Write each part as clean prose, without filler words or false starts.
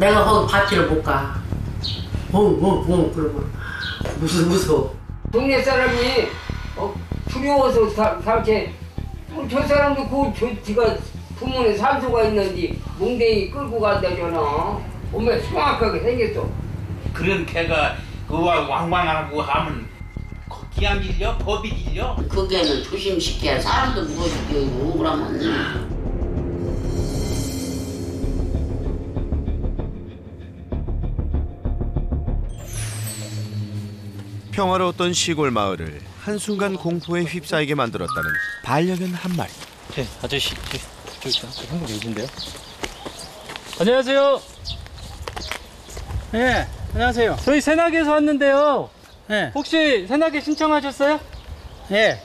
내가 거기 밭을 못 가. 그러고 무서워. 동네 사람이 두려워서 살게. 저 사람도 지가 부모님 산소가 있는지 몽댕이 끌고 간다잖아. 엄마 정확하게 생겼어. 그런 개가 왕왕하고 하면 기한 일려? 법이 일려? 그 개는 조심시켜야 사람도 물어주고 억울하면. 평화로웠던 시골 마을을 한순간 공포에 휩싸이게 만들었다는 반려견 한 마리. 네, 아저씨, 저기 한분 계신데요? 안녕하세요. 네, 안녕하세요. 저희 새나개에서 왔는데요. 네. 혹시 새나개 신청하셨어요? 네.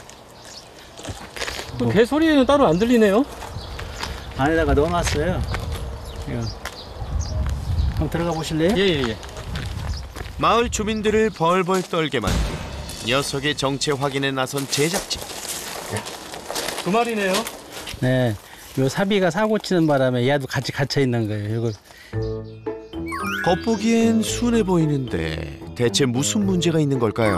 개 소리는 따로 안 들리네요. 안에다가 넣어놨어요. 이거. 한번 들어가 보실래요? 예. 마을 주민들을 벌벌 떨게 만든 녀석의 정체 확인에 나선 제작진. 두 마리네요. 네. 요 사비가 사고 치는 바람에 얘도 같이 갇혀 있는 거예요. 이걸. 겉보기엔 순해 보이는데 대체 무슨 문제가 있는 걸까요?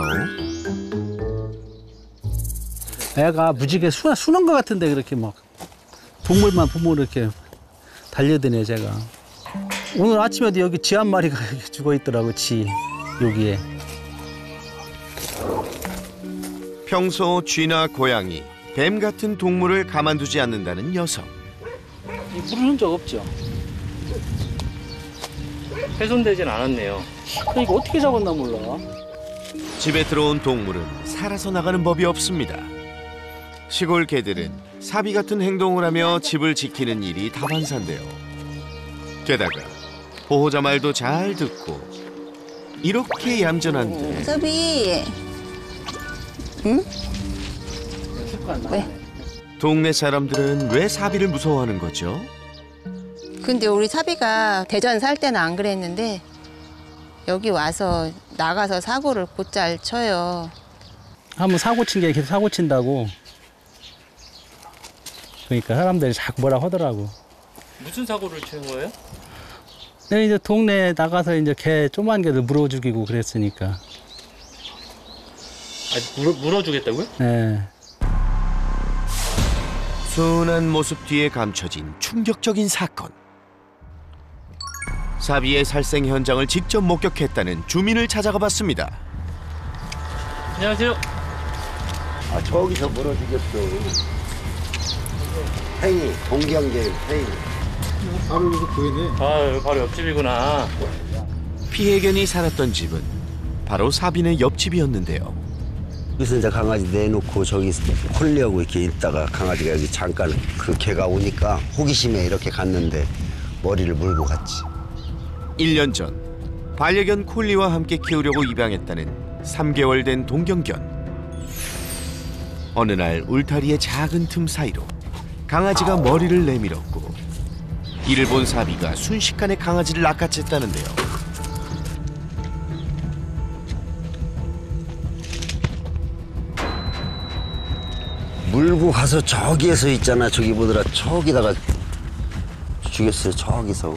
애가 무지개 수는 것 같은데 그렇게 막 동물만 보면 이렇게 달려드네 제가. 오늘 아침에도 여기 쥐 한 마리가 죽어 있더라고. 쥐 여기에. 평소 쥐나 고양이, 뱀 같은 동물을 가만두지 않는다는 녀석. 물 흐른 적 없죠? 훼손되진 않았네요. 그러니까 어떻게 잡았나 몰라. 집에 들어온 동물은 살아서 나가는 법이 없습니다. 시골 개들은 사비 같은 행동을 하며 집을 지키는 일이 다반사인데요. 게다가 보호자 말도 잘 듣고 이렇게 얌전한데. 사비. 응? 왜? 동네 사람들은 왜 사비를 무서워하는 거죠? 근데 우리 사비가 대전 살 때는 안 그랬는데 여기 와서 나가서 사고를 곧잘 쳐요. 한번 사고 친 게 계속 사고 친다고. 그러니까 사람들이 자꾸 뭐라 하더라고. 무슨 사고를 치는 거예요? 내가 이제 동네에 나가서 이제 개 조그만 개들 물어 죽이고 그랬으니까. 물어주겠다고요? 네. 순한 모습 뒤에 감춰진 충격적인 사건. 사비의 살생 현장을 직접 목격했다는 주민을 찾아가 봤습니다. 안녕하세요. 저기서 물어주겠어. 팽이, 동경계 팽이. 바로 여기서 보이네. 여기 바로 옆집이구나. 피해견이 살았던 집은 바로 사비네 옆집이었는데요. 여기서 이제 강아지 내놓고 저기 콜리하고 이렇게 있다가 강아지가 여기 잠깐 그 개가 오니까 호기심에 이렇게 갔는데 머리를 물고 갔지. 1년 전 반려견 콜리와 함께 키우려고 입양했다는 3개월 된 동경견. 어느 날 울타리의 작은 틈 사이로 강아지가 머리를 내밀었고 이를 본 사비가 순식간에 강아지를 낚아챘다는데요. 물고 가서 저기에서 있잖아. 저기 보더라. 저기다가 죽였어요. 저기서.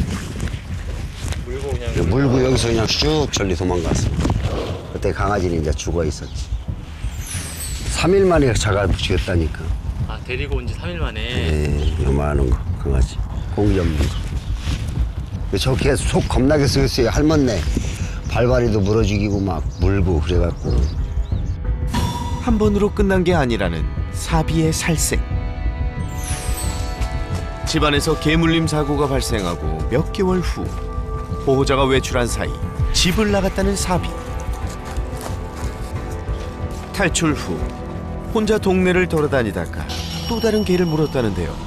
물고 여기서 그냥 슉 절리 도망갔어. 그때 강아지는 이제 죽어 있었지. 3일 만에 자가 죽였다니까. 데리고 온 지 3일 만에. 네, 요만한 거 강아지. 공기 없는 거. 저 개 속 겁나게 쓰였어요. 할머니 발발이도 물어 죽이고 막 물고 그래갖고. 한 번으로 끝난 게 아니라는 사비의 살생. 집안에서 개물림 사고가 발생하고 몇 개월 후 보호자가 외출한 사이 집을 나갔다는 사비. 탈출 후 혼자 동네를 돌아다니다가 또 다른 개를 물었다는데요.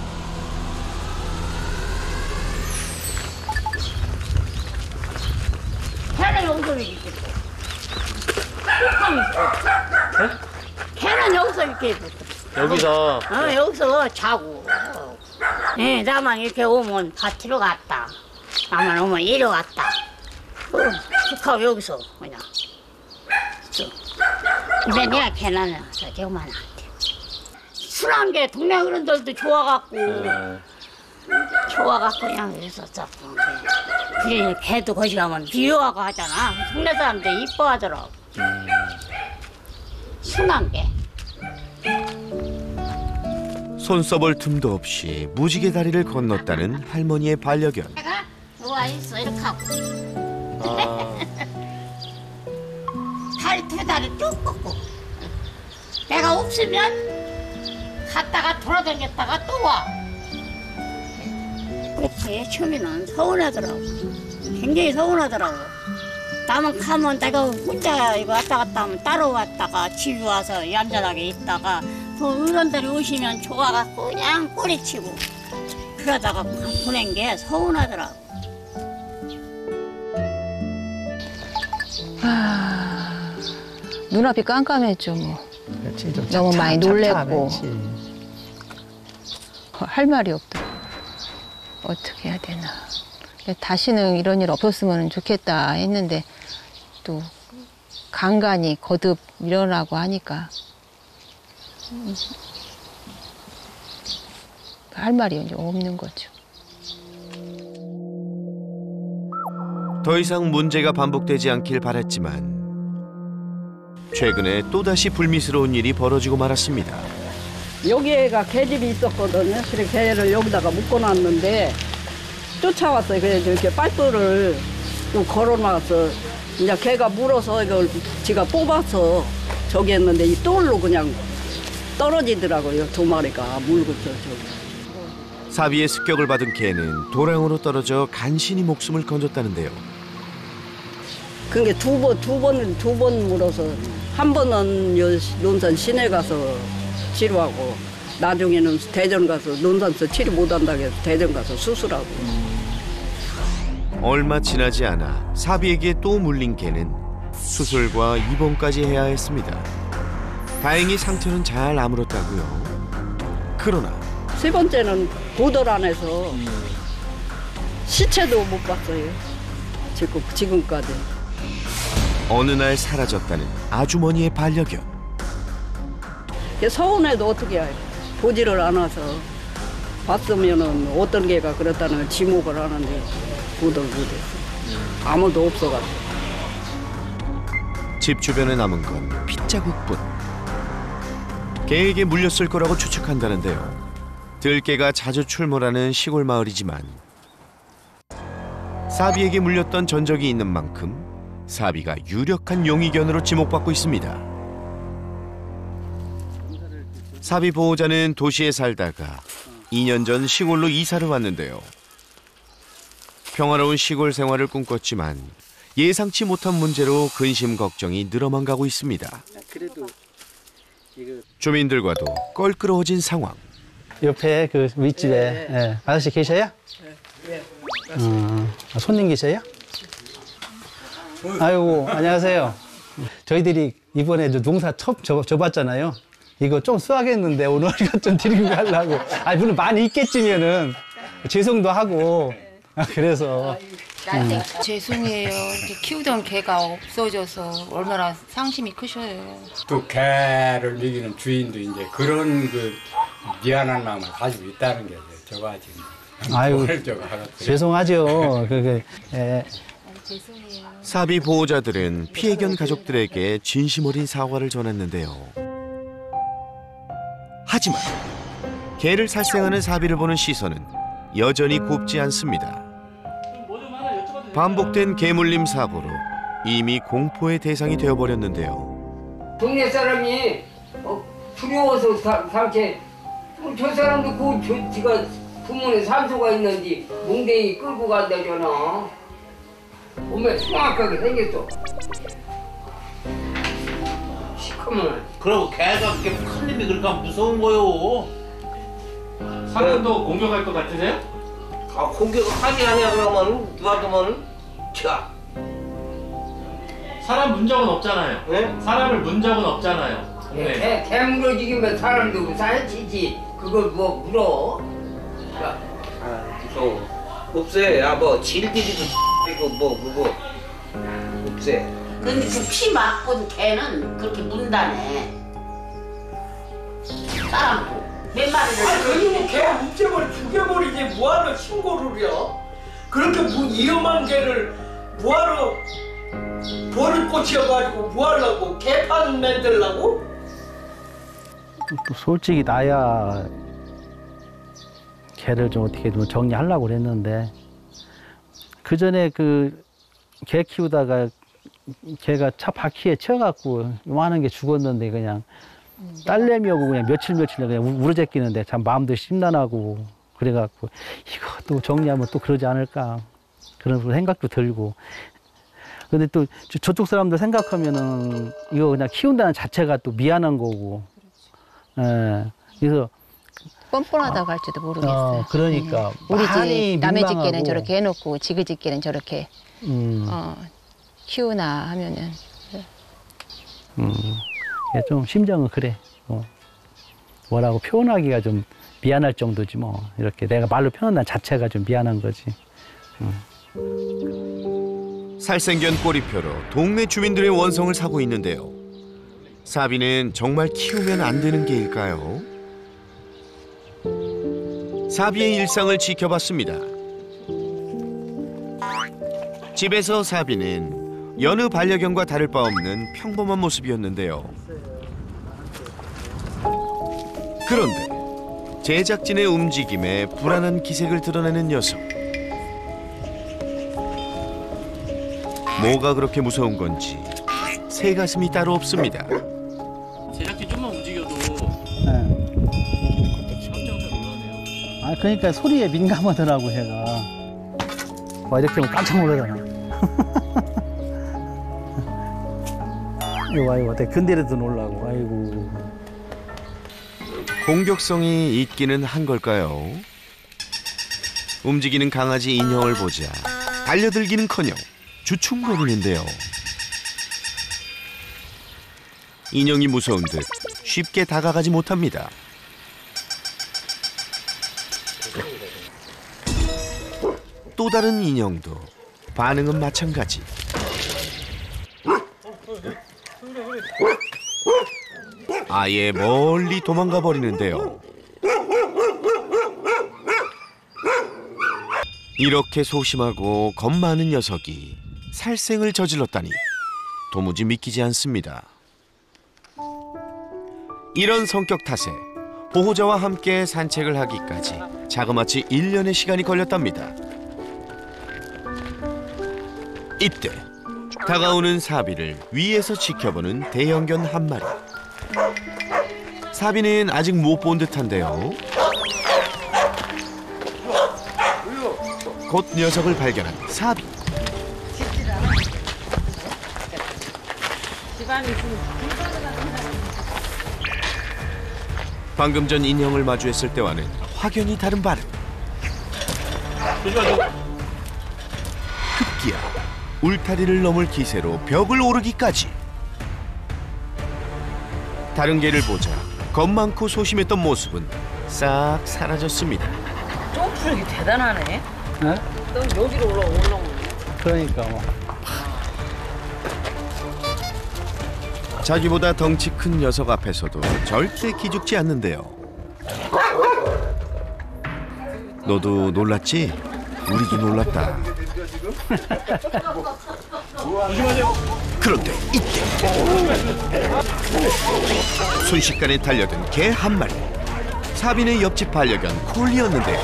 개는 여기서 이렇게 있겠어. 개는 여기서 이렇게 있겠어. 여기서? 여기서 자고. 예, 나만 이렇게 오면 밭으로 갔다. 나만 오면 이리 왔다. 축하고 여기서 그냥. 근데 내가 걔는 저만한테. 술한 게 동네 어른들도 좋아갖고 좋아갖고 그냥 있었어. 그래 걔도 거기 가면 비유하고 하잖아. 동네 사람들 이뻐하더라고. 순한 게. 손 써볼 틈도 없이 무지개 다리를 건넜다는 할머니의 반려견. 내가 누워 있어 이렇게 하고. 다리 두 다리 쭉 뻗고. 내가 없으면 갔다가 돌아다녔다가 또 와. 그렇게 처음에는 서운하더라고. 굉장히 서운하더라고. 남은 가면 내가 혼자 이거 왔다 갔다 하면 따라왔다가 집에 와서 얌전하게 있다가 또 어른들이 오시면 좋아갖고 그냥 꼬리치고 그러다가 보낸 게 서운하더라고. 눈앞이 깜깜했죠 뭐. 그렇지, 좀 너무 많이 놀랬고. 참참했지. 할 말이 없다. 어떻게 해야 되나. 다시는 이런 일 없었으면 좋겠다 했는데 또 간간히 거듭 일어나고 하니까 할 말이 이제 없는 거죠. 더 이상 문제가 반복되지 않길 바랐지만 최근에 또다시 불미스러운 일이 벌어지고 말았습니다. 여기가 개집이 있었거든요. 그래서 개를 여기다가 묶어놨는데 쫓아왔어요. 그래서 이렇게 빨대를 또 걸어놔서 이제 개가 물어서 이걸 지가 뽑아서 저기 했는데 이 똘로 그냥 떨어지더라고요. 두 마리가 물고 저기. 사비의 습격을 받은 개는 도랑으로 떨어져 간신히 목숨을 건졌다는데요. 그게 두 번 물어서 한 번은 논산 시내 가서 치료하고 나중에는 대전 가서 논산서 치료 못한다고 해서 대전 가서 수술하고. 얼마 지나지 않아 사비에게 또 물린 개는 수술과 입원까지 해야 했습니다. 다행히 상태는 잘 아물었다고요. 그러나 세 번째는 보들 안에서 시체도 못 봤어요. 지금까지. 어느 날 사라졌다는 아주머니의 반려견. 서운해도 어떻게 해요. 보지를 않아서 봤으면은 어떤 개가 그렇다는 지목을 하는데 보들 못했어. 아무도 없어가지고. 집 주변에 남은 건 핏자국뿐. 개에게 물렸을 거라고 추측한다는데요. 들개가 자주 출몰하는 시골 마을이지만 사비에게 물렸던 전적이 있는 만큼 사비가 유력한 용의견으로 지목받고 있습니다. 사비 보호자는 도시에 살다가 2년 전 시골로 이사를 왔는데요. 평화로운 시골 생활을 꿈꿨지만 예상치 못한 문제로 근심 걱정이 늘어만 가고 있습니다. 주민들과도 껄끄러워진 상황. 옆에 그 윗집에 예. 아저씨 계셔요? 네. 손님 계셔요? 아이고 안녕하세요. 저희들이 이번에 농사 처음 접었잖아요. 이거 좀 수확했는데 오늘 이것 좀 드리고 가려고. 아니 물론 많이 있겠지면은 죄송도 하고 그래서. 죄송해요. 이렇게 키우던 개가 없어져서 얼마나 상심이 크셔요. 또 개를 먹이는 주인도 이제 그런 그 미안한 마음을 가지고 있다는 게 저가 지금. 아유 죄송하죠. 그게 예. 죄송해요. 사비 보호자들은 피해견 가족들에게 진심 어린 사과를 전했는데요. 하지만 개를 살생하는 사비를 보는 시선은 여전히 곱지 않습니다. 반복된 개물림 사고로 이미 공포의 대상이 되어버렸는데요. 동네 사람이 두려워서 살게 저 사람도 지가 부모님 산소가 있는지 몽댕이 끌고 간다잖아. 몸에 정확하게 생겼어. 시커먼. 그러고 개가 그렇게 큰 놈이 그러니까 무서운 거요. 사람도 공격할 것 같으세요? 공격을 하지 아니야 그러면 누가 두면 자. 사람 문 적은 없잖아요. 네? 사람을 문 적은 없잖아요. 네. 개 물어지기면 사람도 사야치지. 그걸 뭐 물어? 무서워. 없애. 뭐 질들이도 이고 뭐 그거 없애. 근데 그 피 맞고 개는 그렇게 문다네. 사람도. 몇 마리를 그리고 개 묵제버리 죽여버리지 뭐하러 신고를 해요? 그렇게 위험한 개를 뭐하러 벌을 꽂혀가지고 뭐하려고 개판 만들라고? 또 솔직히 나야 개를 좀 어떻게 좀 정리하려고 그랬는데 그 전에 그 개 키우다가 개가 차 바퀴에 치여갖고 요만한 게 죽었는데 그냥 딸내미하고 그냥 며칠 그냥 우러제끼는데 참 마음도 심란하고 그래갖고 이것도 정리하면 또 그러지 않을까 그런 생각도 들고 근데 또 저쪽 사람들 생각하면은 이거 그냥 키운다는 자체가 또 미안한 거고 예 그래서 뻔뻔하다고 할지도 모르겠어요. 그러니까 우리 많이 집 남의 민망하고. 집게는 저렇게 해놓고 지그 집게는 저렇게 키우나 하면은 좀 심정은 그래. 뭐라고 표현하기가 좀 미안할 정도지 뭐. 이렇게 내가 말로 표현한 자체가 좀 미안한 거지. 살생견 꼬리표로 동네 주민들의 원성을 사고 있는데요. 사비는 정말 키우면 안 되는 개일까요? 사비의 일상을 지켜봤습니다. 집에서 사비는 여느 반려견과 다를 바 없는 평범한 모습이었는데요. 그런데 제작진의 움직임에 불안한 기색을 드러내는 녀석. 뭐가 그렇게 무서운 건지 새 가슴이 따로 없습니다. 제작진 좀만 움직여도 아 그러니까 소리에 민감하더라고 얘가. 와 이렇게 하면 깜짝 놀라잖아. 이거 되게 근데라도 놀라고. 아이고. 공격성이 있기는 한 걸까요? 움직이는 강아지 인형을 보자 달려들기는커녕 주춤거리는데요. 인형이 무서운 듯 쉽게 다가가지 못합니다. 또 다른 인형도 반응은 마찬가지. 아예 멀리 도망가 버리는데요. 이렇게 소심하고 겁 많은 녀석이 살생을 저질렀다니 도무지 믿기지 않습니다. 이런 성격 탓에 보호자와 함께 산책을 하기까지 자그마치 1년의 시간이 걸렸답니다. 이때 다가오는 사비를 위에서 지켜보는 대형견 한 마리. 사비는 아직 못 본 듯한데요. 곧 녀석을 발견한 사비. 방금 전 인형을 마주했을 때와는 확연히 다른 반응. 급기야 울타리를 넘을 기세로 벽을 오르기까지. 다른 개를 보자 겁 많고 소심했던 모습은 싹 사라졌습니다. 점프력이 대단하네. 네? 넌 여기로 올라오는. 그러니까 뭐. 자기보다 덩치 큰 녀석 앞에서도 절대 기죽지 않는데요. 너도 놀랐지? 우리도 놀랐다. 그런데 이때 순식간에 달려든 개 한 마리. 사비는 옆집 반려견 콜리였는데요.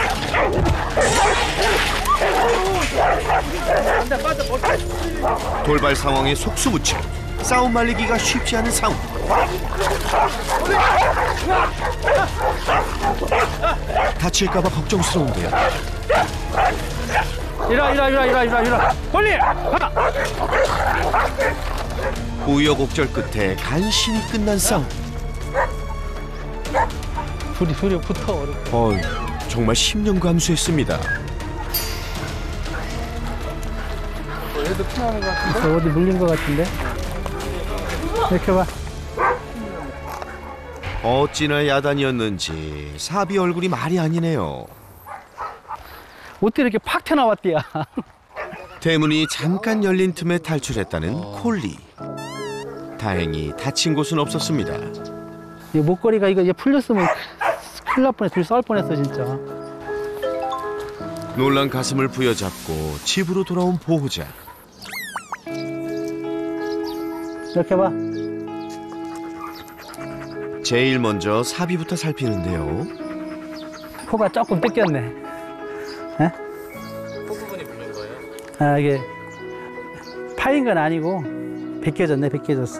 돌발 상황에 속수무책. 싸움 말리기가 쉽지 않은 상황. 다칠까봐 걱정스러운데요. 이라. 빨리! 우여곡절 끝에 간신히 끝난 싸움. 둘이 붙어. 어휴, 정말 10년 감수했습니다. 얘도 피나는 것 같은데? 어디 물린 것 같은데? 이렇게 봐. 어찌나 야단이었는지 사비 얼굴이 말이 아니네요. 어떻게 이렇게 팍 튀어나왔디야. 대문이 잠깐 열린 틈에 탈출했다는 콜리. 다행히 다친 곳은 없었습니다. 이 목걸이가 이거 풀렸으면 큰일 날 뻔해. 둘이 싸울 뻔했어 진짜. 놀란 가슴을 부여잡고 집으로 돌아온 보호자. 이렇게 봐. 제일 먼저 사비부터 살피는데요. 코가 조금 뺏겼네. 에? 코 부분이 부른 거예요? 아, 이게 파인 건 아니고 벗겨졌네. 벗겨졌어.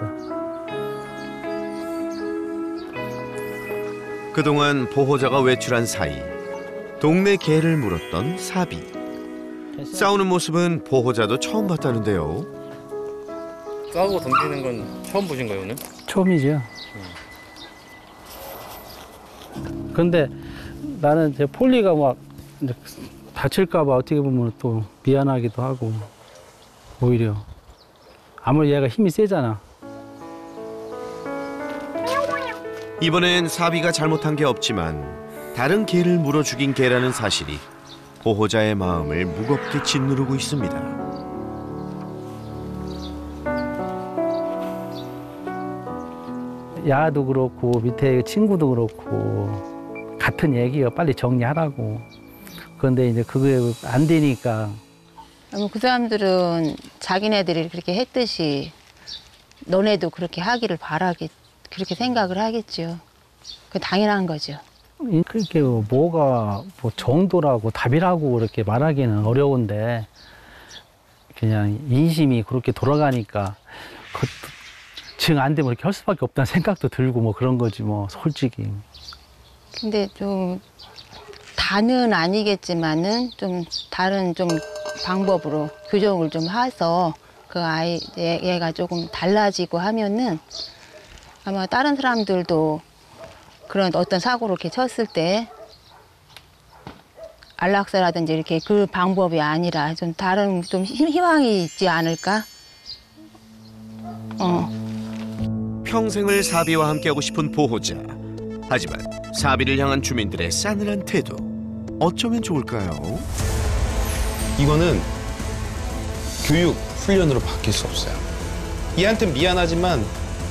그동안 보호자가 외출한 사이 동네 개를 물었던 사비. 싸우는 모습은 보호자도 처음 봤다는데요. 싸우고 덤비는 건 처음 보신 거예요, 오늘? 처음이죠. 근데 나는 이제 폴리가 막 이제 다칠까봐 어떻게 보면 또 미안하기도 하고, 오히려 아무리 얘가 힘이 세잖아. 이번엔 사비가 잘못한 게 없지만 다른 개를 물어 죽인 개라는 사실이 보호자의 마음을 무겁게 짓누르고 있습니다. 야도 그렇고 밑에 친구도 그렇고 같은 얘기예요. 빨리 정리하라고. 그런데 이제 그게 안 되니까. 그 사람들은 자기네들이 그렇게 했듯이 너네도 그렇게 하기를 그렇게 생각을 하겠죠. 그 당연한 거죠. 그렇게 뭐가 뭐 정도라고 답이라고 그렇게 말하기는 어려운데 그냥 인심이 그렇게 돌아가니까 정 안 되면 이렇게 할 수밖에 없다는 생각도 들고 뭐 그런 거지 뭐 솔직히. 근데 좀 다는 아니겠지만은 좀 다른 좀 방법으로 교정을 좀 해서 그 얘가 조금 달라지고 하면은 아마 다른 사람들도 그런 어떤 사고를 이렇게 쳤을 때 안락사라든지 이렇게 그 방법이 아니라 좀 다른 좀 희망이 있지 않을까? 평생을 사비와 함께하고 싶은 보호자. 하지만 사비를 향한 주민들의 싸늘한 태도. 어쩌면 좋을까요? 이거는 교육, 훈련으로 바뀔 수 없어요. 얘한테 미안하지만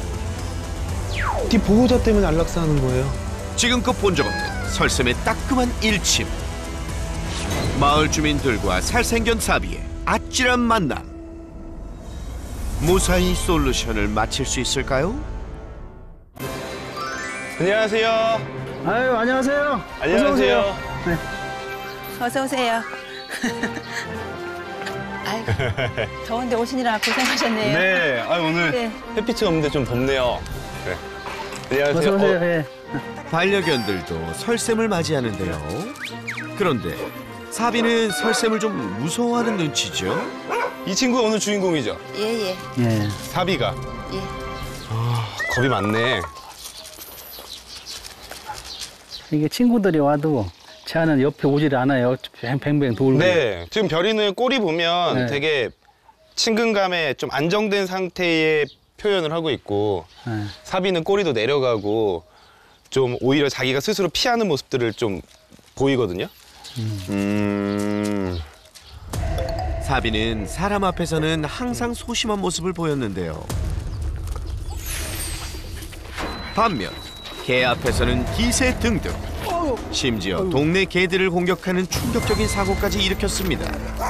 네 보호자 때문에 안락사하는 거예요. 지금껏 본 적 없는 설쌤의 따끔한 일침. 마을 주민들과 살생견 사비의 아찔한 만남. 무사히 솔루션을 마칠 수 있을까요? 안녕하세요. 아유, 안녕하세요. 안녕하세요. 어서 오세요. 네. 어서 오세요. 아이고, 더운데 오시느라 고생하셨네요. 네, 오늘 네. 햇빛이 없는데 좀 덥네요. 네. 안녕하세요. 어서 오세요. 네. 반려견들도 설쌤을 맞이하는데요. 그런데 사비는 설쌤을 좀 무서워하는 눈치죠. 이 친구가 오늘 주인공이죠? 예. 예. 사비가. 예. 겁이 많네. 이게 친구들이 와도 쟤는 옆에 오질 않아요. 뱅뱅 돌고. 네, 지금 별이는 꼬리 보면 네. 되게 친근감에 좀 안정된 상태의 표현을 하고 있고 네. 사비는 꼬리도 내려가고 좀 오히려 자기가 스스로 피하는 모습들을 좀 보이거든요. 사비는 사람 앞에서는 항상 소심한 모습을 보였는데요. 반면 개 앞에서는 기세 등등. 심지어 동네 개들을 공격하는 충격적인 사고까지 일으켰습니다.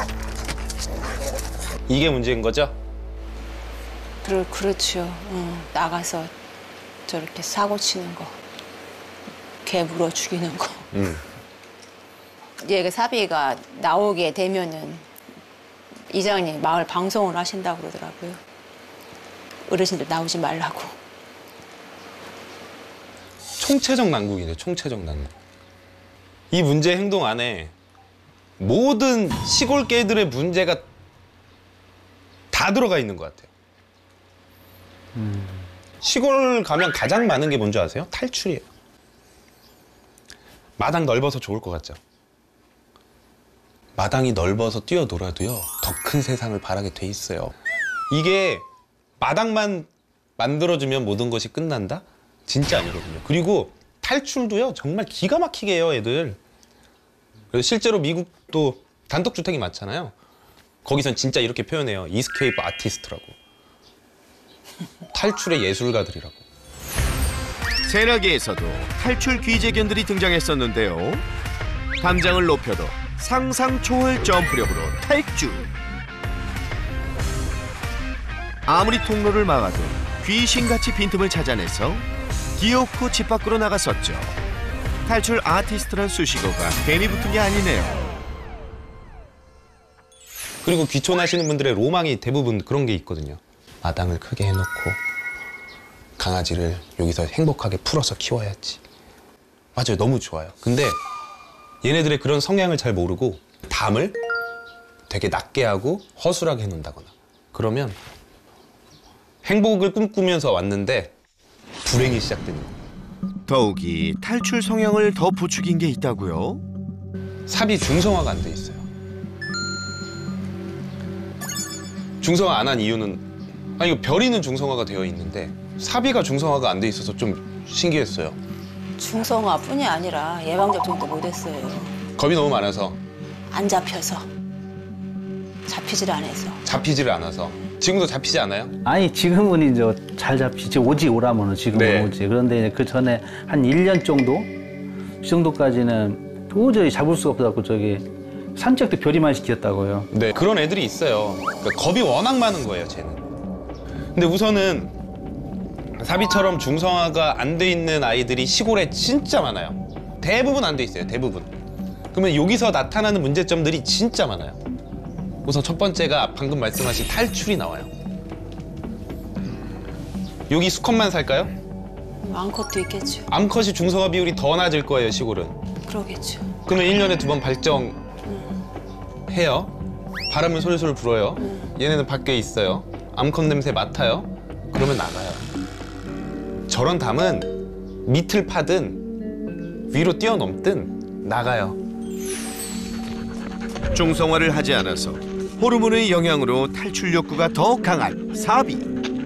이게 문제인 거죠? 그렇죠. 나가서 저렇게 사고 치는 거, 개 물어 죽이는 거. 얘가 사비가 나오게 되면은 이장님 마을 방송을 하신다고 그러더라고요. 어르신들 나오지 말라고. 총체적 난국이네, 총체적 난국. 이 문제 행동 안에 모든 시골 개들의 문제가 다 들어가 있는 것 같아요. 시골 가면 가장 많은 게 뭔지 아세요? 탈출이에요. 마당 넓어서 좋을 것 같죠? 마당이 넓어서 뛰어놀아도요, 더 큰 세상을 바라게 돼 있어요. 이게 마당만 만들어주면 모든 것이 끝난다? 진짜 아니거든요. 그리고 탈출도요, 정말 기가 막히게 해요, 애들. 그래서 실제로 미국도 단독주택이 많잖아요. 거기선 진짜 이렇게 표현해요. 이스케이프 아티스트라고. 탈출의 예술가들이라고. 새나기에서도 탈출 귀재견들이 등장했었는데요. 담장을 높여도 상상 초월 점프력으로 탈주. 아무리 통로를 막아도 귀신같이 빈틈을 찾아내서 기어코 집 밖으로 나갔었죠. 탈출 아티스트란 수식어가 괜히 붙은 게 아니네요. 그리고 귀촌하시는 분들의 로망이 대부분 그런 게 있거든요. 마당을 크게 해놓고 강아지를 여기서 행복하게 풀어서 키워야지. 맞아요, 너무 좋아요. 근데 얘네들의 그런 성향을 잘 모르고 담을 되게 낮게 하고 허술하게 해놓는다거나 그러면 행복을 꿈꾸면서 왔는데 불행이 시작되는 거예요. 더욱이 탈출 성향을 더 부추긴 게 있다고요? 삽이 중성화가 안 돼 있어요. 중성화 안 한 이유는 이거 별이는 중성화가 되어 있는데 삽이가 중성화가 안 돼 있어서 좀 신기했어요. 중성화뿐이 아니라 예방접종도 못했어요. 겁이 너무 많아서. 안 잡혀서. 잡히질 않아서. 잡히지를 않아서. 지금도 잡히지 않아요? 아니 지금은 이제 잘 잡히지. 오지 오라면은 지금은 네. 오지. 그런데 그 전에 한 1년 정도? 이 정도까지는 도저히 잡을 수가 없어갖고 저기 산책도 별이만 시켰다고요. 네, 그런 애들이 있어요. 그러니까 겁이 워낙 많은 거예요, 쟤는. 근데 우선은 사비처럼 중성화가 안 돼 있는 아이들이 시골에 진짜 많아요. 대부분 안 돼 있어요, 대부분. 그러면 여기서 나타나는 문제점들이 진짜 많아요. 우선 첫 번째가 방금 말씀하신 탈출이 나와요. 여기 수컷만 살까요? 암컷도 있겠죠. 암컷이 중성화 비율이 더 낮을 거예요, 시골은. 그러겠죠. 그러면 1년에 2번 발정해요. 바람을 솔솔 불어요. 얘네는 밖에 있어요. 암컷 냄새 맡아요. 그러면 나가요. 저런 담은 밑을 파든 위로 뛰어넘든 나가요. 중성화를 하지 않아서 호르몬의 영향으로 탈출 욕구가 더 강한 사비.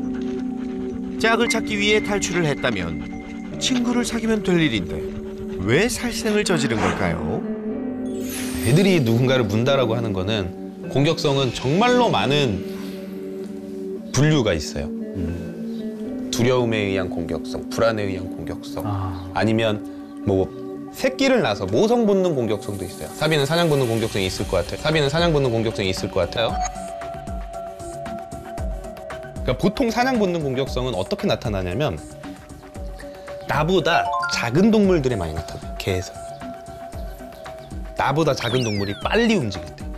짝을 찾기 위해 탈출을 했다면 친구를 사귀면 될 일인데 왜 살생을 저지른 걸까요? 애들이 누군가를 문다라고 하는 거는 공격성은 정말로 많은 분류가 있어요. 두려움에 의한 공격성, 불안에 의한 공격성, 아니면 뭐 새끼를 낳아서 모성 본능 공격성도 있어요. 사비는 사냥 본능 공격성이 있을 것 같아요. 사비는 사냥 본능 공격성이 있을 것 같아요. 그러니까 보통 사냥 본능 공격성은 어떻게 나타나냐면 나보다 작은 동물들에 많이 나타나요. 개에서. 나보다 작은 동물이 빨리 움직일 때.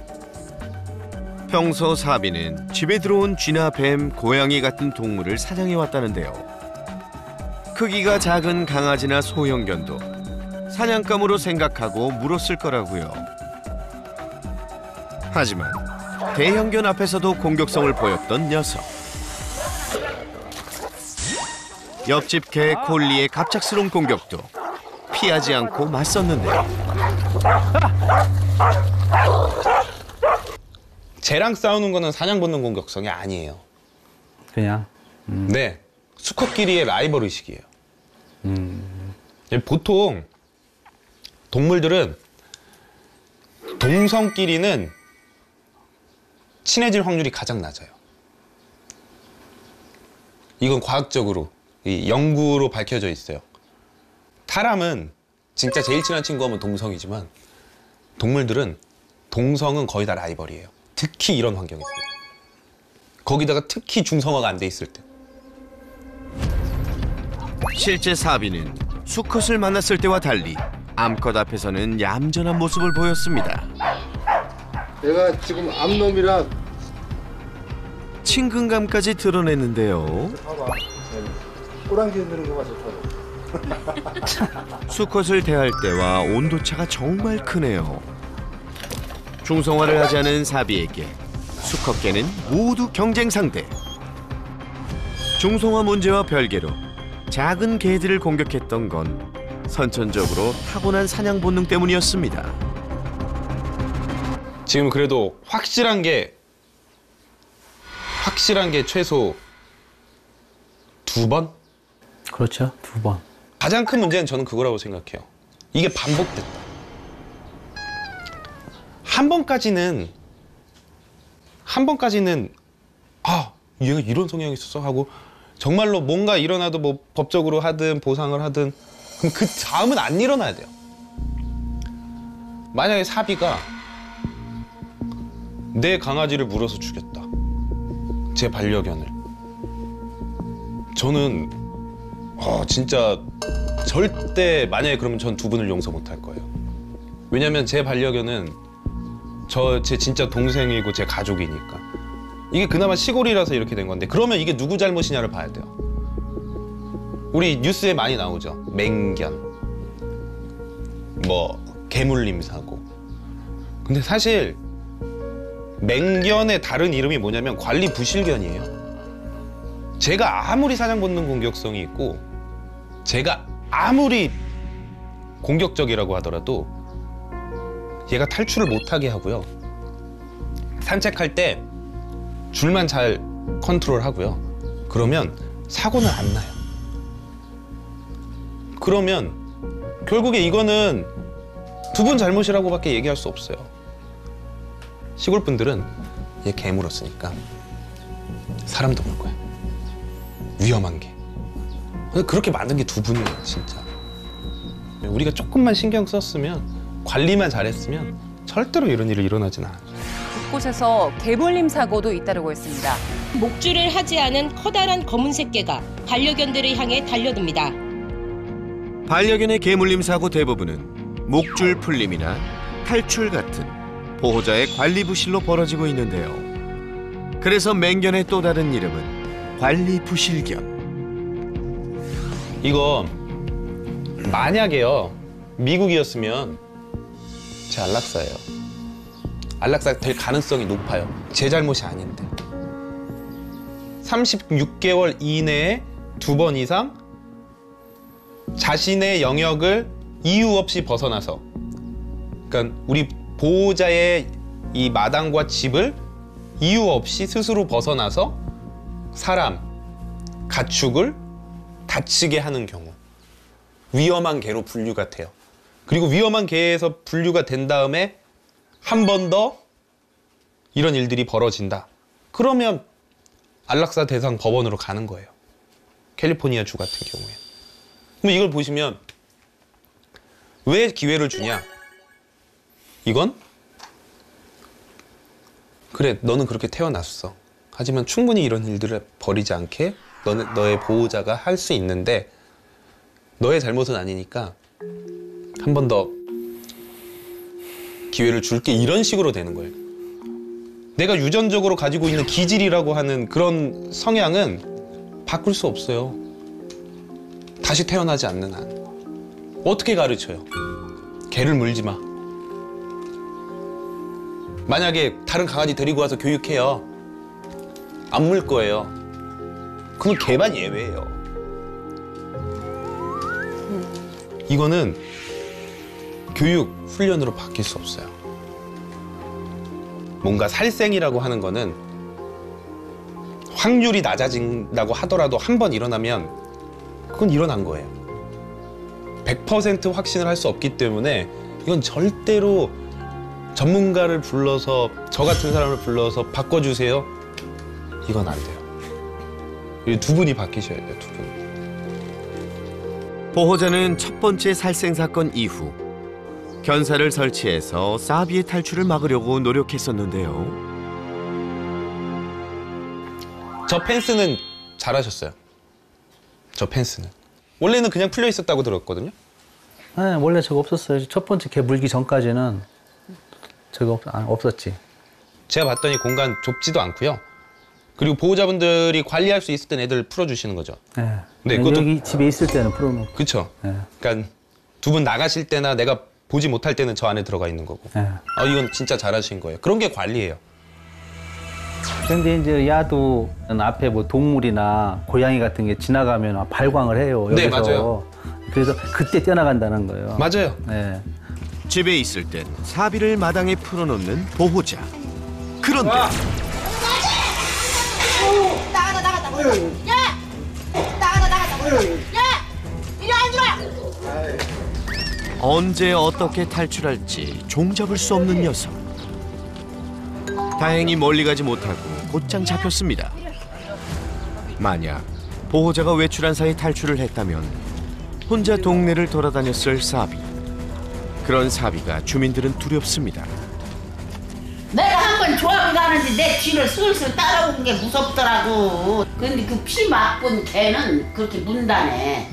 평소 사비는 집에 들어온 쥐나 뱀, 고양이 같은 동물을 사냥해 왔다는데요. 크기가 작은 강아지나 소형견도 사냥감으로 생각하고 물었을 거라고요. 하지만 대형견 앞에서도 공격성을 보였던 녀석. 옆집 개 콜리의 갑작스러운 공격도 피하지 않고 맞섰는데요. 쟤랑 싸우는 거는 사냥 본능 공격성이 아니에요. 그냥? 네, 수컷끼리의 라이벌 의식이에요. 보통 동물들은 동성끼리는 친해질 확률이 가장 낮아요. 이건 과학적으로 이 연구로 밝혀져 있어요. 사람은 진짜 제일 친한 친구하면 동성이지만 동물들은 동성은 거의 다 라이벌이에요. 특히 이런 환경에서. 거기다가 특히 중성화가 안 돼 있을 때. 실제 사비는 수컷을 만났을 때와 달리 암컷 앞에서는 얌전한 모습을 보였습니다. 내가 지금 암놈이라 친근감까지 드러냈는데요. 봐봐. 꼬랑지 흔드는 거 봐, 좋다고. 수컷을 대할 때와 온도차가 정말 크네요. 중성화를 하지 않은 사비에게 수컷개는 모두 경쟁 상대. 중성화 문제와 별개로 작은 개들을 공격했던 건 선천적으로 타고난 사냥 본능 때문이었습니다. 지금 그래도 확실한 게 최소 2번? 그렇죠. 2번. 가장 큰 문제는 저는 그거라고 생각해요. 이게 반복됐다. 한 번까지는 아, 얘가 이런 성향이 있었어 하고 정말로 뭔가 일어나도 뭐 법적으로 하든 보상을 하든 그럼 그 다음은 안 일어나야 돼요. 만약에 사비가 내 강아지를 물어서 죽였다. 제 반려견을. 저는 진짜 절대 만약에 그러면 전 두 분을 용서 못 할 거예요. 왜냐면 제 반려견은 제 진짜 동생이고 제 가족이니까. 이게 그나마 시골이라서 이렇게 된 건데 그러면 이게 누구 잘못이냐를 봐야 돼요. 우리 뉴스에 많이 나오죠. 맹견, 뭐 개물림 사고. 근데 사실 맹견의 다른 이름이 뭐냐면 관리부실견이에요. 제가 아무리 사냥 본능 공격성이 있고 제가 아무리 공격적이라고 하더라도 얘가 탈출을 못하게 하고요. 산책할 때 줄만 잘 컨트롤하고요. 그러면 사고는 안 나요. 그러면 결국에 이거는 두 분 잘못이라고밖에 얘기할 수 없어요. 시골 분들은 얘 개 물었으니까 사람도 물 거야. 위험한 게. 그렇게 만든 게 두 분이에요, 진짜. 우리가 조금만 신경 썼으면, 관리만 잘했으면 절대로 이런 일이 일어나진 않아요. 곳곳에서 개물림 사고도 잇따르고 있습니다. 목줄을 하지 않은 커다란 검은색 개가 반려견들을 향해 달려듭니다. 반려견의 개물림 사고 대부분은 목줄 풀림이나 탈출 같은 보호자의 관리 부실로 벌어지고 있는데요. 그래서 맹견의 또 다른 이름은 관리부실견. 이거 만약에요 미국이었으면 제 안락사예요. 안락사 될 가능성이 높아요. 제 잘못이 아닌데. 36개월 이내에 2번 이상 자신의 영역을 이유 없이 벗어나서, 그러니까 우리 보호자의 이 마당과 집을 이유 없이 스스로 벗어나서 사람, 가축을 다치게 하는 경우 위험한 개로 분류가 돼요. 그리고 위험한 개에서 분류가 된 다음에 한 번 더 이런 일들이 벌어진다. 그러면 안락사 대상 법원으로 가는 거예요. 캘리포니아 주 같은 경우에. 그럼 이걸 보시면 왜 기회를 주냐? 이건 그래, 너는 그렇게 태어났어. 하지만 충분히 이런 일들을 벌이지 않게 너의 보호자가 할 수 있는데 너의 잘못은 아니니까 한 번 더 기회를 줄게. 이런 식으로 되는 거예요. 내가 유전적으로 가지고 있는 기질이라고 하는 그런 성향은 바꿀 수 없어요. 다시 태어나지 않는 한. 어떻게 가르쳐요? 개를 물지 마. 만약에 다른 강아지 데리고 와서 교육해요. 안 물 거예요. 그건 개만 예외예요. 이거는 교육, 훈련으로 바뀔 수 없어요. 뭔가 살생이라고 하는 거는 확률이 낮아진다고 하더라도 한 번 일어나면 그건 일어난 거예요. 100% 확신을 할 수 없기 때문에 이건 절대로 전문가를 불러서, 저 같은 사람을 불러서 바꿔주세요. 이건 안 돼요. 두 분이 바뀌셔야 돼요, 두 분. 보호자는 첫 번째 살생 사건 이후 견사를 설치해서 사비의 탈출을 막으려고 노력했었는데요. 저 펜스는 잘하셨어요. 저 펜스는. 원래는 그냥 풀려 있었다고 들었거든요. 네, 원래 저거 없었어요. 첫 번째 개 물기 전까지는 저거 없었지. 제가 봤더니 공간 좁지도 않고요. 그리고 보호자분들이 관리할 수 있을 땐 애들 풀어주시는 거죠. 네. 네, 그것도 여기 집에 있을 때는 풀어놓고. 그렇죠. 네. 그러니까 두 분 나가실 때나 내가 보지 못할 때는 저 안에 들어가 있는 거고. 네. 이건 진짜 잘하신 거예요. 그런 게 관리예요. 근데 이제 야도 앞에 뭐 동물이나 고양이 같은 게 지나가면 발광을 해요. 여기서. 네, 맞아요. 그래서 그때 뛰어나간다는 거예요. 맞아요. 네. 집에 있을 땐 사비를 마당에 풀어놓는 보호자. 그런데 나가다. 야! 나가다. 야! 이리 안 들어! 언제 어떻게 탈출할지 종잡을 수 없는 녀석. 다행히 멀리 가지 못하고 곧장 잡혔습니다. 만약 보호자가 외출한 사이 탈출을 했다면 혼자 동네를 돌아다녔을 사비. 그런 사비가 주민들은 두렵습니다. 내가 한 번 조합이 가는데 내 뒤를 슬슬 따라오는 게 무섭더라고. 근데 그 피 맞은 개는 그렇게 문다네.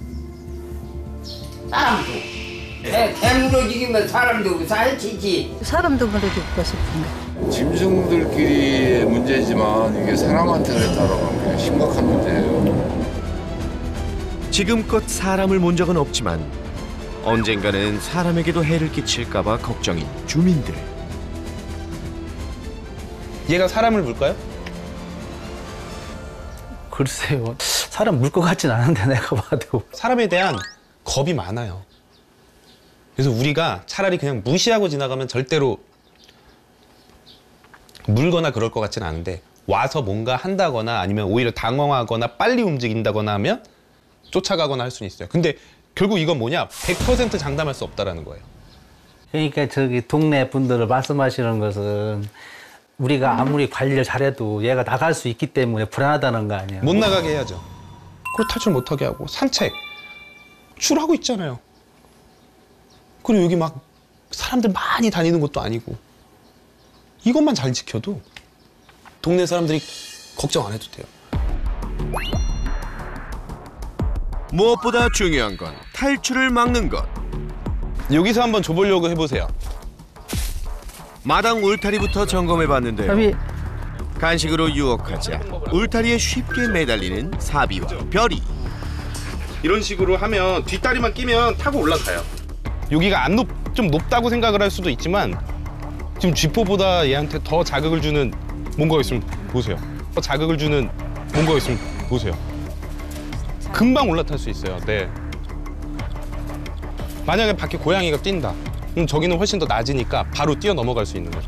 사람도. 개 물어지기면 사람도 살찌지. 사람도 물어주고 싶은데. 짐승들끼리의 문제지만 이게 사람한테 그랬다라고 하면 심각한 문제예요. 지금껏 사람을 본 적은 없지만 언젠가는 사람에게도 해를 끼칠까 봐 걱정인 주민들. 얘가 사람을 물까요? 글쎄요. 사람 물 것 같진 않은데 내가 봐도. 사람에 대한 겁이 많아요. 그래서 우리가 차라리 그냥 무시하고 지나가면 절대로 물거나 그럴 것 같진 않은데 와서 뭔가 한다거나 아니면 오히려 당황하거나 빨리 움직인다거나 하면 쫓아가거나 할 수는 있어요. 근데 결국 이건 뭐냐? 100% 장담할 수 없다라는 거예요. 그러니까 저기 동네 분들을 말씀하시는 것은 우리가 아무리 관리를 잘해도 얘가 나갈 수 있기 때문에 불안하다는 거 아니에요? 못 나가게 해야죠. 그걸 탈출 못하게 하고 산책 출하고 있잖아요. 그리고 여기 막 사람들 많이 다니는 것도 아니고 이것만 잘 지켜도 동네 사람들이 걱정 안 해도 돼요. 무엇보다 중요한 건 탈출을 막는 것. 여기서 한번 줘보려고 해보세요. 마당 울타리부터 점검해봤는데요. 간식으로 유혹하자 울타리에 쉽게 매달리는 사비와 별이. 이런 식으로 하면 뒷다리만 끼면 타고 올라가요. 여기가 좀 높다고 생각을 할 수도 있지만 지금 쥐포보다 얘한테 더 자극을 주는 뭔가가 있으면 보세요. 더 자극을 주는 뭔가가 있으면 보세요. 금방 올라탈 수 있어요. 네. 만약에 밖에 고양이가 뛴다. 그럼 저기는 훨씬 더 낮으니까 바로 뛰어 넘어갈 수 있는 거죠.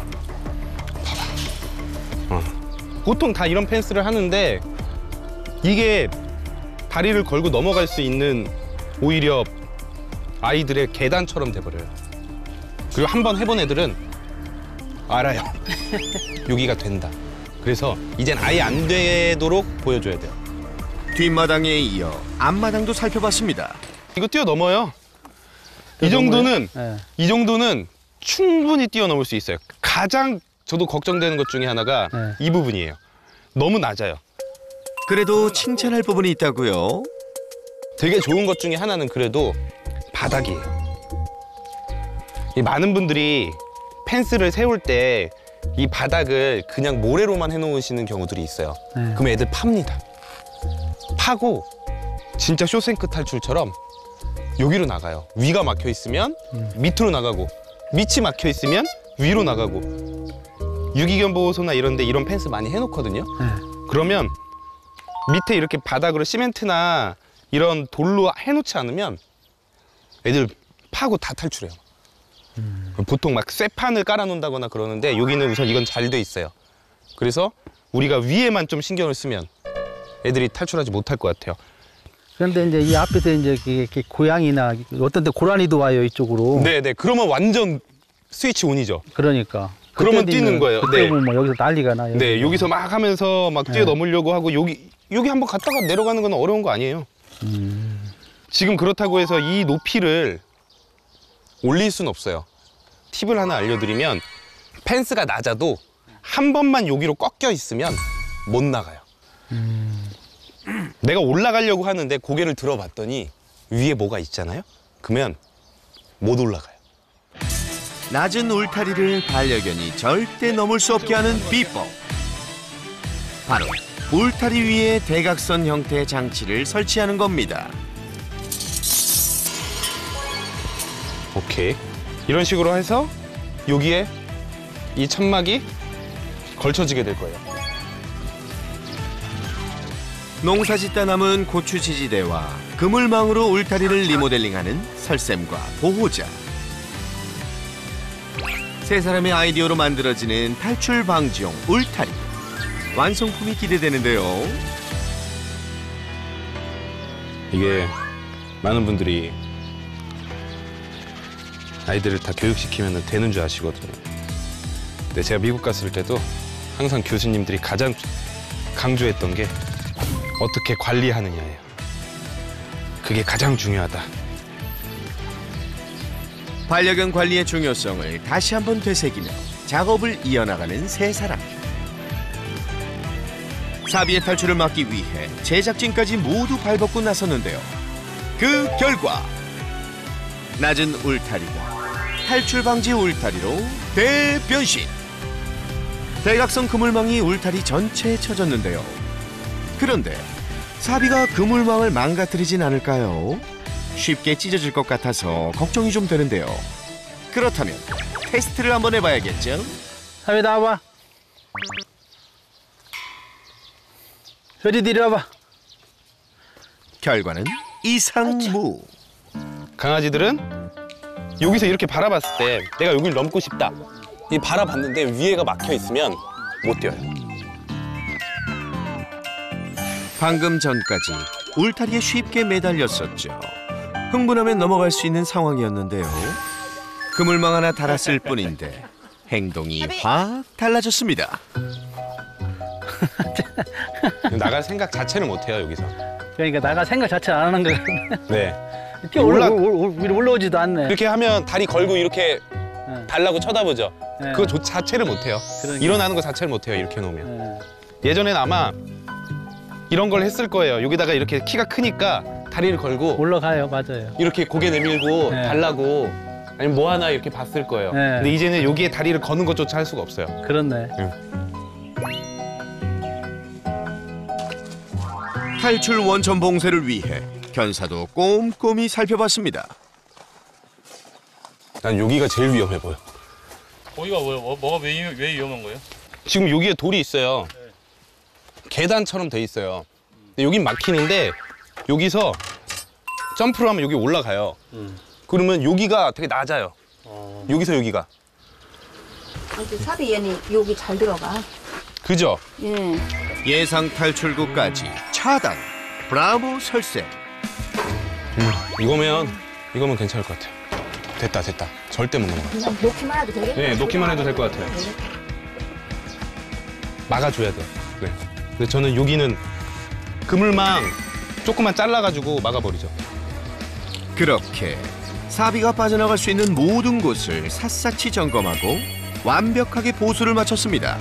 봐봐. 보통 다 이런 펜스를 하는데 이게 다리를 걸고 넘어갈 수 있는 오히려 아이들의 계단처럼 돼버려요. 그리고 한번 해본 애들은 알아요. 여기가 된다. 그래서 이젠 아예 안 되도록 보여줘야 돼요. 뒷마당에 이어 앞마당도 살펴봤습니다. 이거 뛰어넘어요. 이 정도는 충분히 뛰어넘을 수 있어요. 가장 저도 걱정되는 것 중에 하나가 이 부분이에요. 너무 낮아요. 그래도 칭찬할 부분이 있다고요? 되게 좋은 것 중에 하나는 그래도 바닥이에요. 많은 분들이 펜스를 세울 때 이 바닥을 그냥 모래로만 해놓으시는 경우들이 있어요. 그럼 애들 팝니다. 파고 진짜 쇼생크 탈출처럼 여기로 나가요. 위가 막혀 있으면 밑으로 나가고 밑이 막혀 있으면 위로 나가고 유기견 보호소나 이런 데 이런 펜스 많이 해놓거든요. 그러면 밑에 이렇게 바닥으로 시멘트나 이런 돌로 해놓지 않으면 애들 파고 다 탈출해요. 보통 막 쇠판을 깔아놓는다거나 그러는데 여기는 우선 이건 잘 돼 있어요. 그래서 우리가 위에만 좀 신경을 쓰면 애들이 탈출하지 못할 것 같아요. 그런데 이제 이 앞에서 이제 이렇게 고양이나 어떤 데 고라니도 와요, 이쪽으로. 네네. 그러면 완전 스위치 온이죠. 그러니까. 그러면 뛰는 거예요. 그때 보면 뭐 여기서 난리가 나요. 네, 여기서 막 하면서 막 뛰어넘으려고 하고 여기 한번 갔다가 내려가는 건 어려운 거 아니에요. 지금 그렇다고 해서 이 높이를 올릴 수는 없어요. 팁을 하나 알려드리면 펜스가 낮아도 한 번만 여기로 꺾여 있으면 못 나가요. 내가 올라가려고 하는데 고개를 들어봤더니 위에 뭐가 있잖아요? 그러면 못 올라가요. 낮은 울타리를 반려견이 절대 넘을 수 없게 하는 비법. 바로 울타리 위에 대각선 형태의 장치를 설치하는 겁니다. 오케이. 이런 식으로 해서 여기에 이 천막이 걸쳐지게 될 거예요. 농사짓다 남은 고추지지대와 그물망으로 울타리를 리모델링하는 설쌤과 보호자. 세 사람의 아이디어로 만들어지는 탈출 방지용 울타리. 완성품이 기대되는데요. 이게 많은 분들이 아이들을 다 교육시키면 되는 줄 아시거든요. 근데 제가 미국 갔을 때도 항상 교수님들이 가장 강조했던 게 어떻게 관리하느냐예요. 그게 가장 중요하다. 반려견 관리의 중요성을 다시 한번 되새기며 작업을 이어나가는 세 사람. 사비의 탈출을 막기 위해 제작진까지 모두 발벗고 나섰는데요. 그 결과 낮은 울타리가 탈출 방지 울타리로 대변신. 대각선 그물망이 울타리 전체에 쳐졌는데요. 그런데 사비가 그물망을 망가뜨리진 않을까요? 쉽게 찢어질 것 같아서 걱정이 좀 되는데요. 그렇다면 테스트를 한번 해봐야겠죠? 사비 나와봐. 저리 내려와봐. 결과는 이상무. 강아지들은 여기서 이렇게 바라봤을 때 내가 여기를 넘고 싶다. 이 바라봤는데 위에가 막혀 있으면 못 뛰어요. 방금 전까지 울타리에 쉽게 매달렸었죠. 흥분하면 넘어갈 수 있는 상황이었는데요. 그물망 하나 달았을 뿐인데 행동이 확 달라졌습니다. 나갈 생각 자체를 못 해요, 여기서. 그러니까 나갈 생각 자체를 안 하는 거야. 네. 뛰어 위로 올라오지도 않네. 이렇게 하면 다리 걸고 이렇게 달라고 쳐다보죠. 네. 그거 자체를 못 해요. 그러니까. 일어나는 거 자체를 못 해요, 이렇게 놓으면. 예전엔 아마 이런 걸 했을 거예요. 여기다가 이렇게 키가 크니까 다리를 걸고 올라가요, 맞아요. 이렇게 고개 내밀고 네. 달라고 아니면 뭐 하나 이렇게 봤을 거예요. 네. 근데 이제는 여기에 다리를 거는 것조차 할 수가 없어요. 그렇네. 탈출 원천 봉쇄를 위해 견사도 꼼꼼히 살펴봤습니다. 난 여기가 제일 위험해 보여. 거기가 뭐가 왜 위험한 거예요? 지금 여기에 돌이 있어요. 계단처럼 돼 있어요. 근데 여긴 막히는데 여기서 점프를 하면 여기 올라가요. 그러면 여기가 되게 낮아요. 여기서 여기가. 근데 사비 얘는 여기 잘 들어가. 그죠? 예. 예상 탈출구까지 차단. 브라보 설세. 이거면 괜찮을 것 같아요. 됐다. 절대 못 넘어가. 그냥 놓기만 해도 되겠네. 네, 놓기만 해도 될 것 같아요. 막아줘야 돼요. 네. 근데 저는 여기는 그물망 조금만 잘라가지고 막아버리죠. 그렇게 사비가 빠져나갈 수 있는 모든 곳을 샅샅이 점검하고 완벽하게 보수를 마쳤습니다.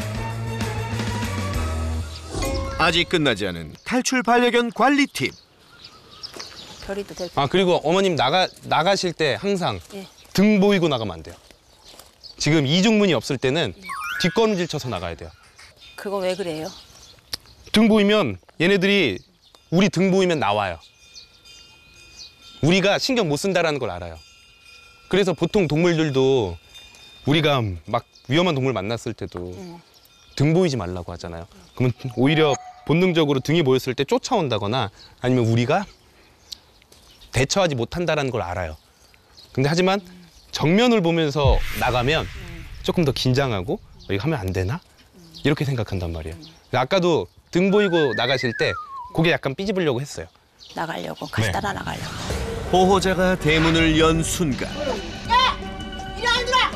아직 끝나지 않은 탈출 반려견 관리 팁. 별이도 될 아, 그리고 어머님 나가실 때 항상 예. 등 보이고 나가면 안 돼요. 지금 이중문이 없을 때는 뒷걸음질 쳐서 나가야 돼요. 그거 왜 그래요? 등 보이면 얘네들이 우리 등 보이면 나와요. 우리가 신경 못 쓴다라는 걸 알아요. 그래서 보통 동물들도 우리가 막 위험한 동물 만났을 때도 등 보이지 말라고 하잖아요. 그러면 오히려 본능적으로 등이 보였을 때 쫓아온다거나 아니면 우리가 대처하지 못한다는 걸 알아요. 근데 하지만 정면을 보면서 나가면 조금 더 긴장하고 이거 하면 안 되나? 이렇게 생각한단 말이에요. 아까도 등 보이고 나가실 때 고개 약간 삐집으려고 했어요. 나가려고 같이 네. 따라 나가려고. 보호자가 대문을 연 순간 이리 와, 얘들아!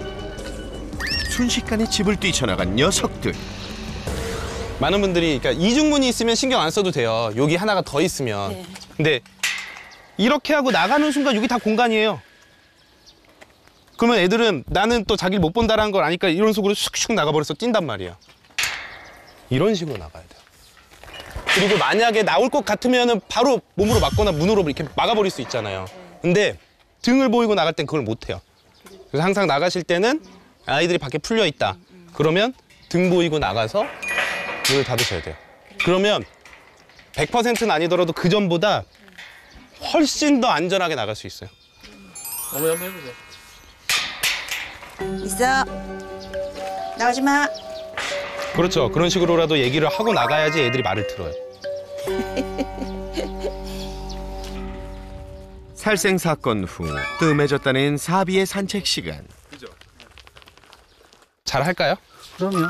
순식간에 집을 뛰쳐나간 녀석들. 많은 분들이 그러니까 이중문이 있으면 신경 안 써도 돼요. 여기 하나가 더 있으면. 네. 근데 이렇게 하고 나가는 순간 여기 다 공간이에요. 그러면 애들은 나는 또 자기를 못 본다는 걸 아니까 이런 속으로 슉슉 나가버려서 뛴단 말이야. 이런 식으로 나가야 돼요. 그리고 만약에 나올 것 같으면 바로 몸으로 막거나 문으로 이렇게 막아버릴 수 있잖아요. 근데 등을 보이고 나갈 땐 그걸 못 해요. 그래서 항상 나가실 때는 아이들이 밖에 풀려 있다. 그러면 등 보이고 나가서 문을 닫으셔야 돼요. 그러면 100%는 아니더라도 그 전보다 훨씬 더 안전하게 나갈 수 있어요. 어머니 한번 해보세요. 있어. 나오지 마. 그렇죠. 그런 식으로라도 얘기를 하고 나가야지 애들이 말을 들어요. 살생 사건 후 뜸해졌다는 사비의 산책 시간. 잘 할까요? 그럼요.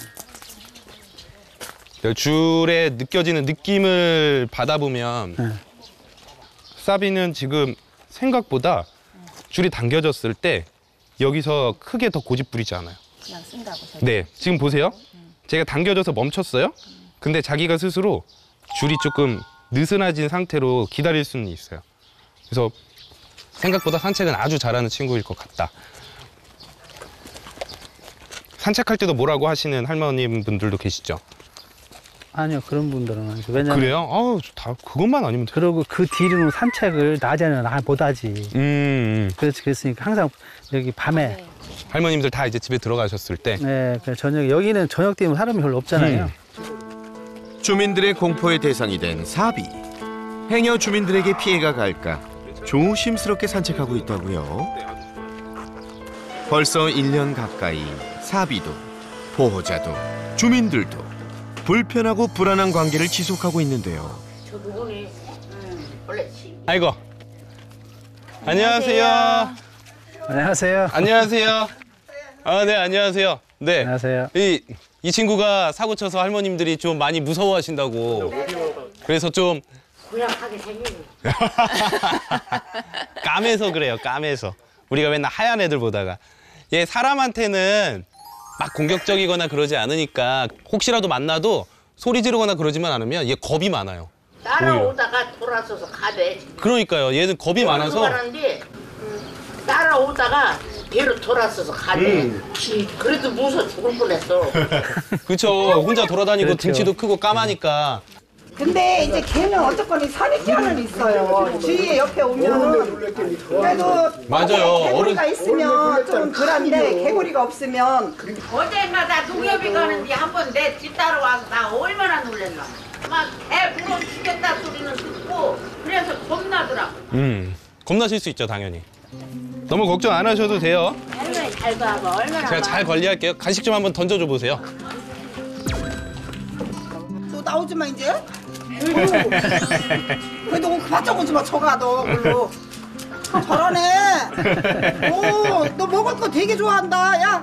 줄에 느껴지는 느낌을 받아보면 사비는 지금 생각보다 줄이 당겨졌을 때 여기서 크게 더 고집 부리지 않아요. 그냥 쓴다고. 네, 지금 보세요. 제가 당겨져서 멈췄어요. 근데 자기가 스스로 줄이 조금 느슨해진 상태로 기다릴 수는 있어요. 그래서 생각보다 산책은 아주 잘하는 친구일 것 같다. 산책할 때도 뭐라고 하시는 할머님 분들도 계시죠? 아니요, 그런 분들은 아니죠. 왜냐면 그래요? 다 그것만 아니면 돼. 그러고 그 뒤로는 산책을 낮에는 못 하지. 그랬으니까 항상 여기 밤에 할머님들 다 이제 집에 들어가셨을 때. 네, 저녁 여기는 저녁 되면 사람이 별로 없잖아요. 주민들의 공포의 대상이 된 사비. 행여 주민들에게 피해가 갈까 조심스럽게 산책하고 있다고요. 벌써 1년 가까이 사비도 보호자도 주민들도 불편하고 불안한 관계를 지속하고 있는데요. 아이고. 안녕하세요. 안녕하세요. 안녕하세요. 네, 안녕하세요. 네. 안녕하세요. 이 친구가 사고 쳐서 할머님들이 좀 많이 무서워하신다고. 그래서 좀 고약하게 생기고. 까매서 그래요. 까매서. 우리가 맨날 하얀 애들 보다가. 얘 사람한테는 막 공격적이거나 그러지 않으니까 혹시라도 만나도 소리 지르거나 그러지만 않으면 얘 겁이 많아요. 따라오다가 돌아서서 가대. 그러니까요. 얘는 겁이 많아서. 따라오다가 뒤로 돌아서서 가대. 그래도 무서워 죽을 뻔했어. 그렇죠. 혼자 돌아다니고 그렇죠. 등치도 크고 까마니까. 근데 이제 걔는 어쨌거나 선입견은 있어요. 주위에 옆에 오면은 그래도 맞아요. 개구리가 있으면 좀 덜한데 개구리가 없으면 어젠가 나 농협이 가는데 한 번 내 집 따라와서 나 얼마나 놀랬나. 막 개 불어 죽겠다 소리는 듣고 그래서 겁나더라고. 겁나실 수 있죠, 당연히. 너무 걱정 안 하셔도 돼요. 할머니 잘 봐봐. 얼마나 제가 잘 관리할게요. 간식 좀 한번 던져줘 보세요. 또 나오지마 이제. 그래도 바짝 오지 마 저가 너 그걸로. 저러네. 오, 너 먹을 거 되게 좋아한다. 야,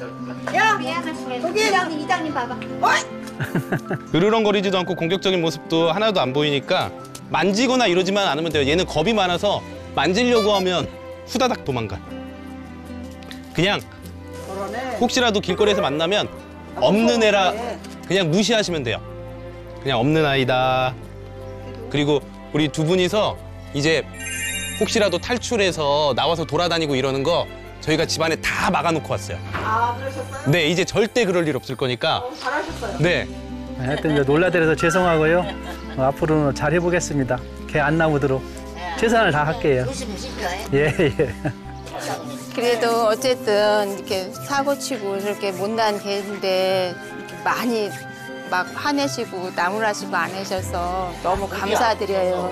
저기 이장님 봐봐. 어이. 으르렁거리지도 않고 공격적인 모습도 하나도 안 보이니까 만지거나 이러지만 않으면 돼요. 얘는 겁이 많아서 만지려고 하면 후다닥 도망가. 그냥 혹시라도 길거리에서 만나면 없는 애라 그냥 무시하시면 돼요. 그냥 없는 아이다. 그리고 우리 두 분이서 이제 혹시라도 탈출해서 나와서 돌아다니고 이러는 거 저희가 집안에 다 막아놓고 왔어요. 아, 그러셨어요? 네, 이제 절대 그럴 일 없을 거니까. 잘하셨어요. 네. 하여튼 이제 놀라드려서 죄송하고요. 앞으로는 잘 해보겠습니다. 개 안 나오도록 최선을 다할게요. 예. 그래도 어쨌든 이렇게 사고치고 저렇게 못난 개인데 이렇게 많이 막 화내시고 나무라시고 안 하셔서 너무 감사드려요.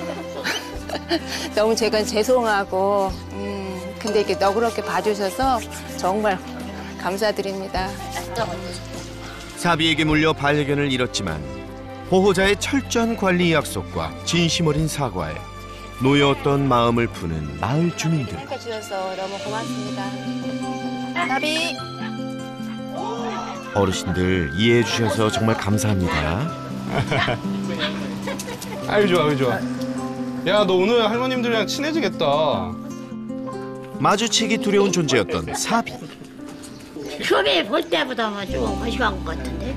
너무 제가 죄송하고 근데 이렇게 너그럽게 봐주셔서 정말 감사드립니다. 사비에게 물려 반려견을 잃었지만 보호자의 철저한 관리 약속과 진심 어린 사과에 놓여왔던 마음을 푸는 마을 주민들. 생각해 주셔서 너무 고맙습니다. 나비. 어르신들 이해해 주셔서 정말 감사합니다. 아유 좋아, 아유 좋아. 야, 너 오늘 할머님들이랑 친해지겠다. 마주치기 두려운 존재였던 사비. 처음에 볼 때보다 좀 거시한 것 같은데.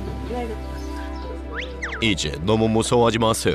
이제 너무 무서워하지 마세요.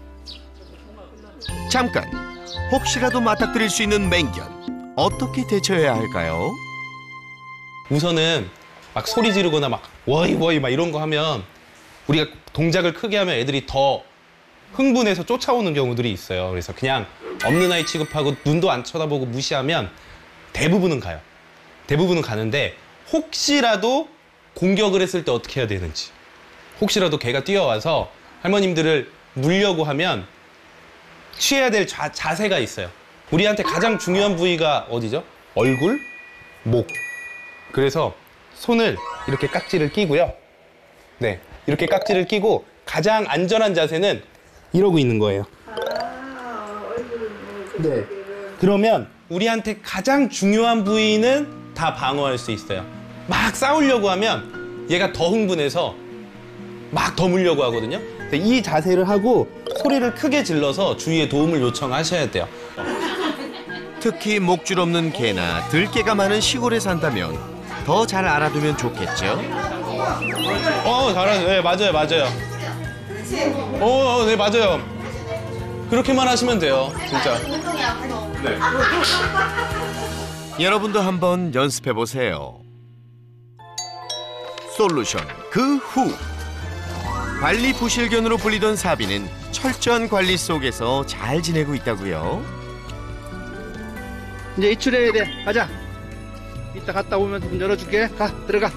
잠깐, 혹시라도 맞닥뜨릴 수 있는 맹견 어떻게 대처해야 할까요? 우선은 막 소리 지르거나 막 워이 막 이런 거 하면 우리가 동작을 크게 하면 애들이 더 흥분해서 쫓아오는 경우들이 있어요. 그래서 그냥 없는 아이 취급하고 눈도 안 쳐다보고 무시하면 대부분은 가요. 대부분은 가는데 혹시라도 공격을 했을 때 어떻게 해야 되는지, 혹시라도 개가 뛰어와서 할머님들을 물려고 하면 취해야 될 자세가 있어요. 우리한테 가장 중요한 부위가 어디죠? 얼굴, 목. 그래서 손을 이렇게 깍지를 끼고요. 네, 이렇게 깍지를 끼고 가장 안전한 자세는 이러고 있는 거예요. 네. 그러면 우리한테 가장 중요한 부위는 다 방어할 수 있어요. 막 싸우려고 하면 얘가 더 흥분해서 막 더 물려고 하거든요. 이 자세를 하고 소리를 크게 질러서 주위에 도움을 요청하셔야 돼요. 특히 목줄 없는 개나 들개가 많은 시골에 산다면 더 잘 알아두면 좋겠죠? 잘하죠. 네, 맞아요. 네, 맞아요. 그렇게만 하시면 돼요, 진짜. 네. 여러분도 한번 연습해 보세요. 솔루션 그 후. 관리 부실견으로 불리던 사비는 철저한 관리 속에서 잘 지내고 있다고요. 이제 입출해야 돼. 가자. 이따 갔다 오면 문 열어줄게. 가, 들어가.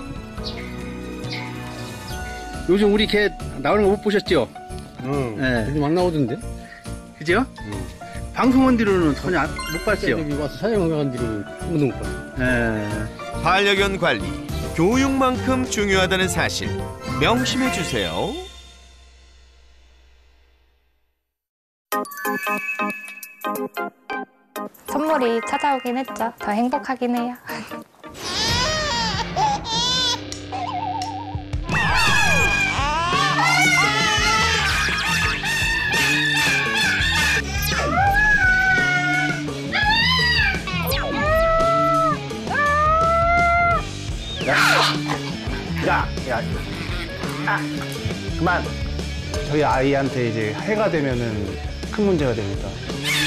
요즘 우리 개 나오는 거 못 보셨죠? 네. 요즘 막 나오던데? 그죠? 방송한 뒤로는 전혀 못 봤죠? 여기 와서 사냥한 뒤로는 한 번도 못 봤어. 네. 반려견 관리, 교육만큼 중요하다는 사실 명심해 주세요. 선물이 찾아오긴 했죠. 더 행복하긴 해요. 야. 그만. 저희 아이한테 이제 해가 되면은 큰 문제가 됩니다.